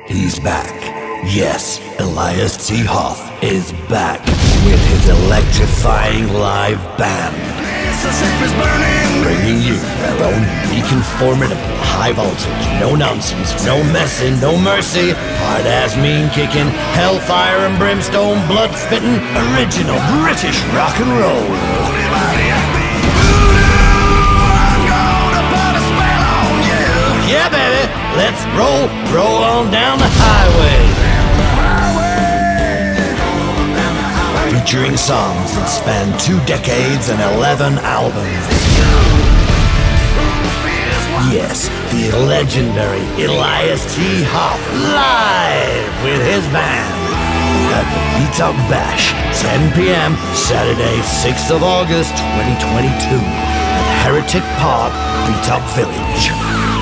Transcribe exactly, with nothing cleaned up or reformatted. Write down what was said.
He's back. Yes, Elias T. Hoth is back with his electrifying live band, bringing you their own unique and formidable high voltage, no nonsense, no messing, no mercy, hard-ass mean kicking, hellfire and brimstone, blood-spitting, original British rock and roll. Yeah, baby, let's roll, roll on down the highway. Featuring songs that span two decades and eleven albums. Yes, the legendary Elias T. Hoth live with his band at the BEATTOCK Bash, ten p m Saturday, sixth of August, twenty twenty-two at Heretic Park, BEATTOCK Village.